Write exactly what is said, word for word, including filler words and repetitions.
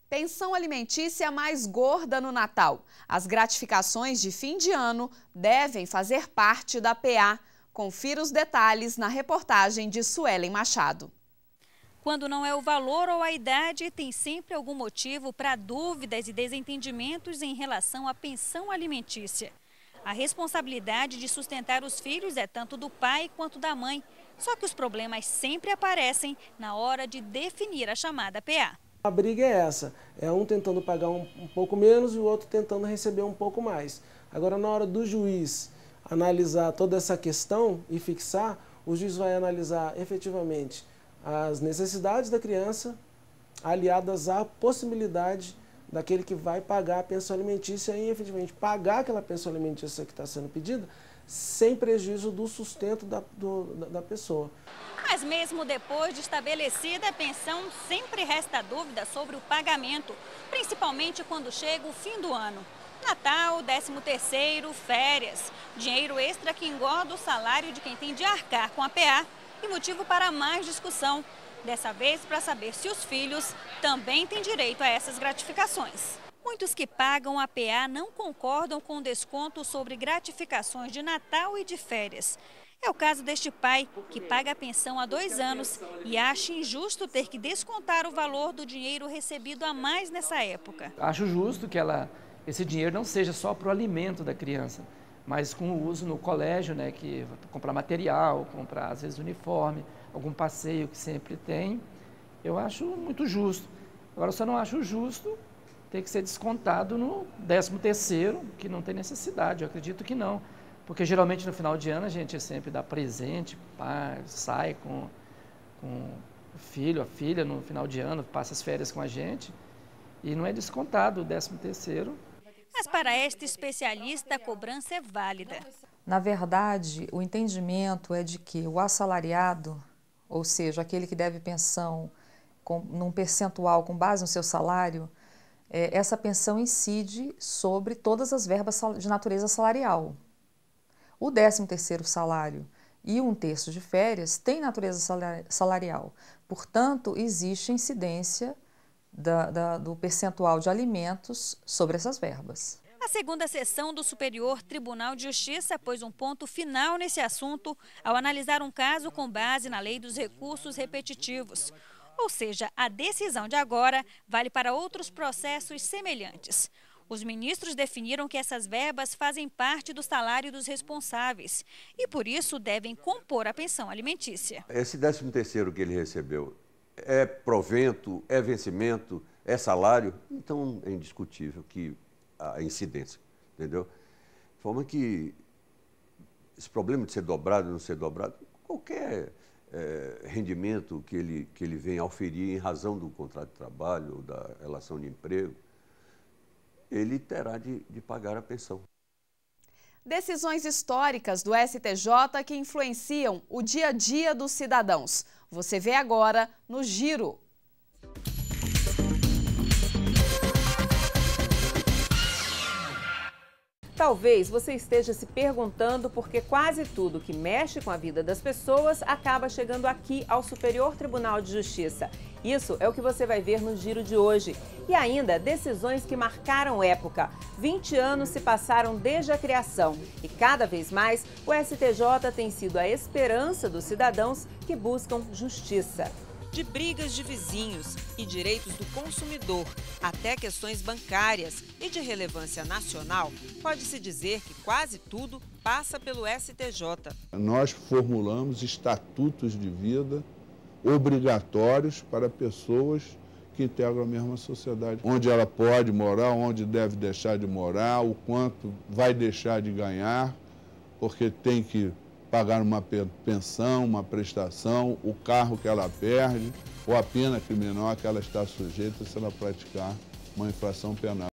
Pensão alimentícia mais gorda no Natal. As gratificações de fim de ano devem fazer parte da P A. Confira os detalhes na reportagem de Suelen Machado. Quando não é o valor ou a idade, tem sempre algum motivo para dúvidas e desentendimentos em relação à pensão alimentícia. A responsabilidade de sustentar os filhos é tanto do pai quanto da mãe. Só que os problemas sempre aparecem na hora de definir a chamada P A. A briga é essa, é um tentando pagar um, um pouco menos e o outro tentando receber um pouco mais. Agora, na hora do juiz analisar toda essa questão e fixar, o juiz vai analisar efetivamente as necessidades da criança aliadas à possibilidade daquele que vai pagar a pensão alimentícia e efetivamente pagar aquela pensão alimentícia que está sendo pedida sem prejuízo do sustento da, do, da, da pessoa. Mas mesmo depois de estabelecida a pensão, sempre resta dúvida sobre o pagamento, principalmente quando chega o fim do ano. Natal, décimo terceiro, férias, dinheiro extra que engorda o salário de quem tem de arcar com a P A e motivo para mais discussão. Dessa vez para saber se os filhos também têm direito a essas gratificações. Muitos que pagam a P A não concordam com o desconto sobre gratificações de Natal e de férias. É o caso deste pai, que paga a pensão há dois anos e acha injusto ter que descontar o valor do dinheiro recebido a mais nessa época. Acho justo que ela, esse dinheiro não seja só para o alimento da criança, mas com o uso no colégio, né, que comprar material, comprar às vezes uniforme, algum passeio que sempre tem. Eu acho muito justo. Agora, eu só não acho justo ter que ser descontado no décimo terceiro, que não tem necessidade, eu acredito que não. Porque geralmente no final de ano a gente sempre dá presente, pá, sai com, com o filho, a filha no final de ano, passa as férias com a gente e não é descontado o décimo terceiro. Mas para esta especialista a cobrança é válida. Na verdade, o entendimento é de que o assalariado, ou seja, aquele que deve pensão com, num percentual com base no seu salário, é, essa pensão incide sobre todas as verbas de natureza salarial. O décimo terceiro salário e um terço de férias tem natureza salarial. Portanto, existe incidência da, da, do percentual de alimentos sobre essas verbas. A segunda sessão do Superior Tribunal de Justiça pôs um ponto final nesse assunto ao analisar um caso com base na Lei dos Recursos Repetitivos. Ou seja, a decisão de agora vale para outros processos semelhantes. Os ministros definiram que essas verbas fazem parte do salário dos responsáveis e, por isso, devem compor a pensão alimentícia. Esse décimo terceiro que ele recebeu é provento, é vencimento, é salário? Então, é indiscutível que a incidência, entendeu? De forma que esse problema de ser dobrado ou não ser dobrado, qualquer é, rendimento que ele, que ele venha auferir em razão do contrato de trabalho ou da relação de emprego, ele terá de, de pagar a pensão. Decisões históricas do S T J que influenciam o dia a dia dos cidadãos. Você vê agora no Giro. Talvez você esteja se perguntando por que quase tudo que mexe com a vida das pessoas acaba chegando aqui ao Superior Tribunal de Justiça. Isso é o que você vai ver no Giro de hoje. E ainda, decisões que marcaram época. vinte anos se passaram desde a criação e cada vez mais o S T J tem sido a esperança dos cidadãos que buscam justiça. De brigas de vizinhos e direitos do consumidor até questões bancárias e de relevância nacional, pode-se dizer que quase tudo passa pelo S T J. Nós formulamos estatutos de vida obrigatórios para pessoas que integram a mesma sociedade. Onde ela pode morar, onde deve deixar de morar, o quanto vai deixar de ganhar, porque tem que pagar uma pensão, uma prestação, o carro que ela perde ou a pena criminal que ela está sujeita se ela praticar uma infração penal.